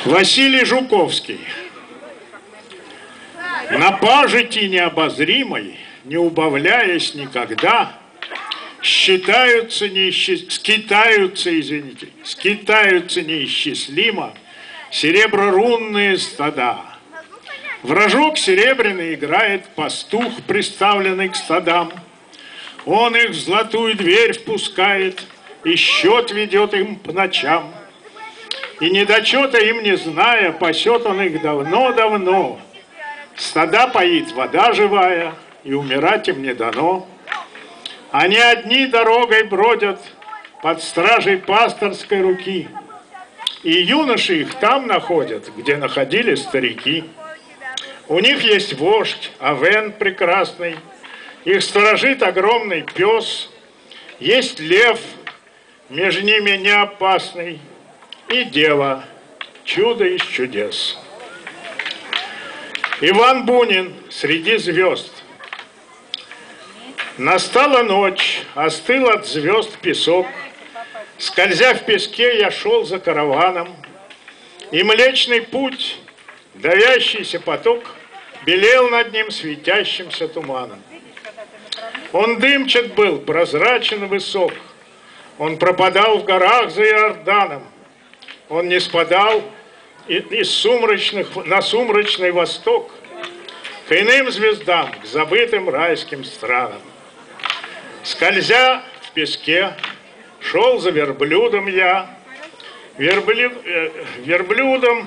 Василий Жуковский. На пажити необозримой, не убавляясь никогда, скитаются неисчислимо сереброрунные стада. Вражок серебряный играет пастух, приставленный к стадам. Он их в золотую дверь впускает и счет ведет им по ночам. И недочета им не зная, пасет он их давно-давно. Стада поит вода живая, и умирать им не дано. Они одни дорогой бродят под стражей пасторской руки, и юноши их там находят, где находили старики. У них есть вождь, Авен прекрасный, их сторожит огромный пес, есть лев, между ними не опасный, и дева, чудо из чудес. Иван Бунин среди звезд. Настала ночь, остыл от звезд песок. Скользя в песке, я шел за караваном, и Млечный Путь, давящийся поток, белел над ним светящимся туманом. Он дымчат был, прозрачен высок, он пропадал в горах за Иорданом, он не спадал на сумрачный восток, к иным звездам, к забытым райским странам. Скользя в песке, шел за верблюдом я, верблюд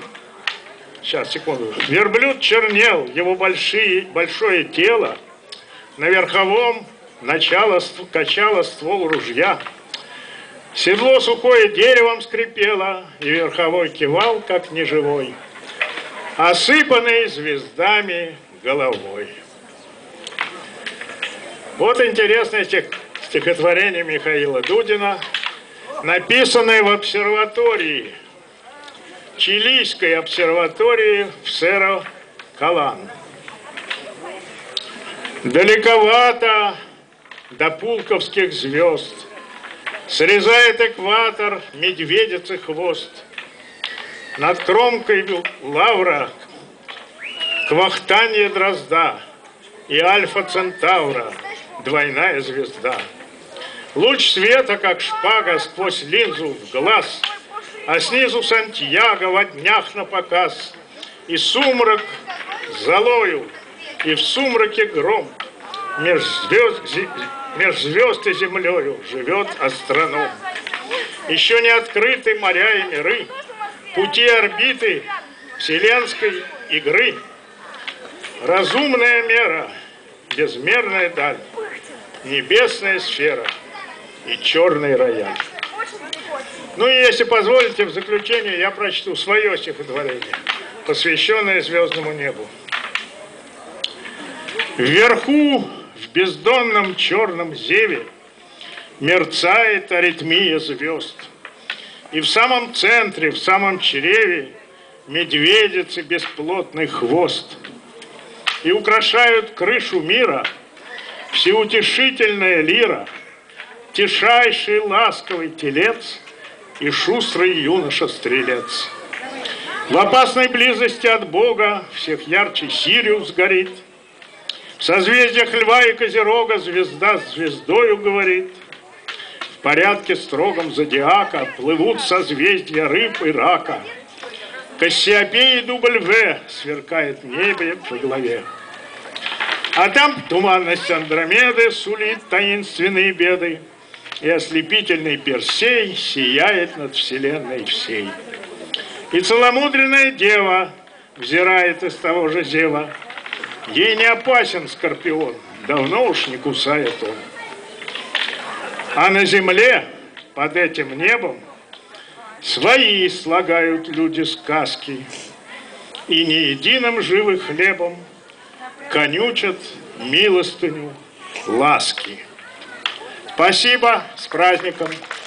чернел, его большое тело, на верховом качало ствол ружья. Седло сухое деревом скрипело, и верховой кивал, как неживой, осыпанный звездами головой. Вот интересное стихотворение Михаила Дудина, написанное в обсерватории, чилийской обсерватории в Серра-Калан. Далековато до пулковских звезд срезает экватор медведицы хвост. Над кромкой лавра квахтанье дрозда и Альфа Центавра, двойная звезда. Луч света, как шпага, сквозь линзу в глаз, а снизу Сантьяго во днях напоказ. И сумрак золою, и в сумраке гром, меж звезд и землею живет астроном. Еще не открыты моря и миры, пути орбиты вселенской игры. Разумная мера, безмерная даль, небесная сфера и черный рояль. Ну и если позволите, в заключение я прочту свое стихотворение, посвященное звездному небу. Вверху, в бездонном черном зеве, мерцает аритмия звезд. И в самом центре, в самом чреве, медведицы бесплотный хвост. И украшают крышу мира всеутешительная лира, тишайший ласковый телец и шустрый юноша-стрелец. В опасной близости от Бога всех ярче Сириус горит. В созвездиях Льва и Козерога звезда с звездою говорит. В порядке строгом зодиака плывут созвездия рыб и рака. Кассиопеи дубль В сверкает в небе по голове. А там туманность Андромеды сулит таинственные беды, и ослепительный Персей сияет над вселенной всей. И целомудренная дева взирает из того же зева. Ей не опасен скорпион, давно уж не кусает он. А на земле, под этим небом, свои слагают люди сказки, и не единым живым хлебом конючат милостыню ласки. Спасибо, с праздником!